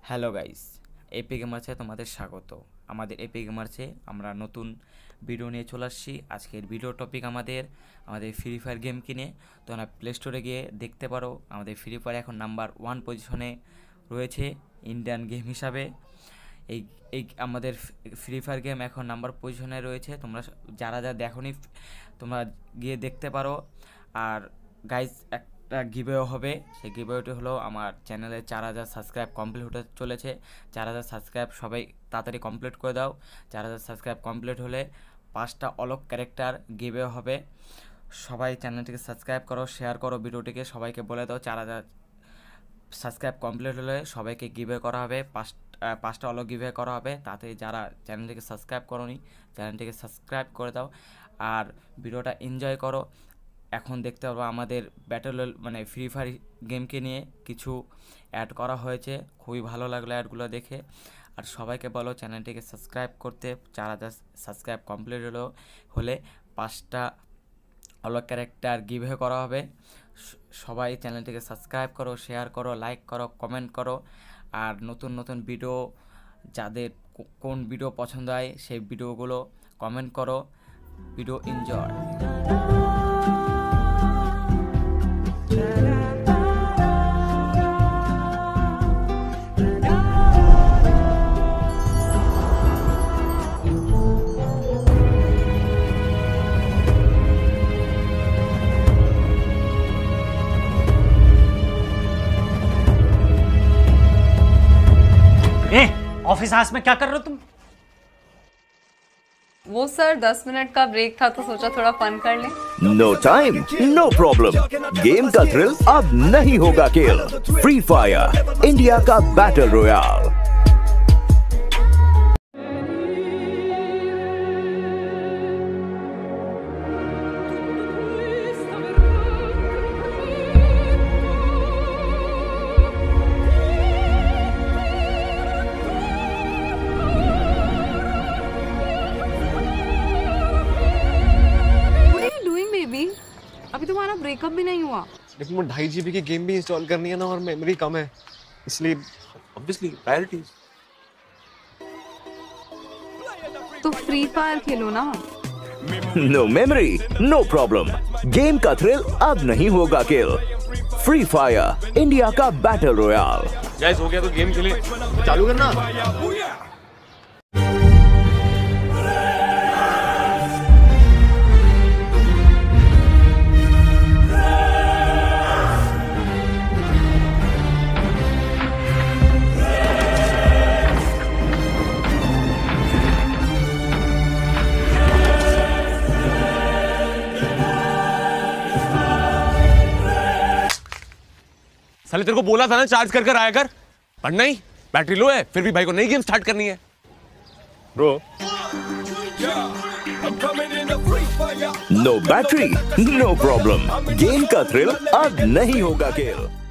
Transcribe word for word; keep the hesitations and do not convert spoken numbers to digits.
Hello guys, AP গেমার্সে তোমাদের স্বাগত। আমাদের এপি গেমার্সে আমরা নতুন ভিডিও নিয়ে চলে আসছি। আজকের ভিডিও টপিক আমাদের আমাদের ফ্রি ফায়ার গেম কিনে তোমরা প্লে স্টোরে গিয়ে দেখতে পারো। আমাদের ফ্রি ফায়ার এখন নাম্বার ওয়ান পজিশনে রয়েছে ইন্ডিয়ান গেম হিসাবে। এই এই আমাদের ফ্রি ফায়ার গেম এখন নাম্বার পজিশনে রয়েছে। তোমরা যারা যা দেখোনি তোমরা গিয়ে দেখতে পারো। আর গাইস একটা গিভওয়ে হবে, সেই গিভওয়েটি হলো আমার চ্যানেলে চার হাজার সাবস্ক্রাইব কমপ্লিট হতে চলেছে। চার হাজার সাবস্ক্রাইব সবাই তাড়াতাড়ি কমপ্লিট করে দাও। চার হাজার সাবস্ক্রাইব কমপ্লিট হলে পাঁচটা অলক ক্যারেক্টার গিভওয়ে হবে। সবাই চ্যানেলটিকে সাবস্ক্রাইব করো, শেয়ার করো ভিডিওটিকে, সবাইকে বলে দাও চার হাজার সাবস্ক্রাইব কমপ্লিট হলে সবাইকে গিভওয়ে করা হবে, পাঁচ পাঁচটা অলক গিভওয়ে করা হবে। তাতে যারা চ্যানেলটিকে সাবস্ক্রাইব করোনি চ্যানেলটিকে সাবস্ক্রাইব করে দাও আর ভিডিওটা এনজয় করো। এখন দেখতে পাবো আমাদের ব্যাটল মানে ফ্রি ফায়ার গেমকে নিয়ে কিছু অ্যাড করা হয়েছে, খুবই ভালো লাগলো অ্যাডগুলো দেখে। আর সবাইকে বলো চ্যানেলটিকে সাবস্ক্রাইব করতে। চার হাজার সাবস্ক্রাইব কমপ্লিট হলো হলে পাঁচটা অলক ক্যারেক্টার গিভওয়ে করা হবে। সবাই চ্যানেলটিকে সাবস্ক্রাইব করো, শেয়ার করো, লাইক করো, কমেন্ট করো। আর নতুন নতুন ভিডিও যাদের কোন ভিডিও পছন্দ হয় সেই ভিডিওগুলো কমেন্ট করো। Video enjoy. ऑफिस आवर्स में क्या कर रहे हो तुम? वो सर दस मिनट का ब्रेक था तो सोचा थोड़ा फन कर लें। No time no problem, game का थ्रिल अब नहीं होगा किल। फ्री फायर इंडिया का बैटल रॉयल। अभी तुम्हारा ब्रेकअप भी नहीं हुआ। लेकिन वो ढाई जीबी की गेम भी इंस्टॉल करनी है ना, और मेमोरी कम है, इसलिए ऑब्वियसली प्रायोरिटीज। तो फ्री फायर खेलो ना। No memory no problem, game का थ्रिल अब नहीं होगा किल। फ्री फायर इंडिया का बैटल रॉयल। गाइस हो गया तो गेम खेले, चालू करना। साले तेरे को बोला था ना चार्ज कर कर आया कर, पर नहीं, बैटरी लो है, फिर भी भाई को नई गेम स्टार्ट करनी है। Bro no battery no problem, game का थ्रिल अब नहीं होगा किल।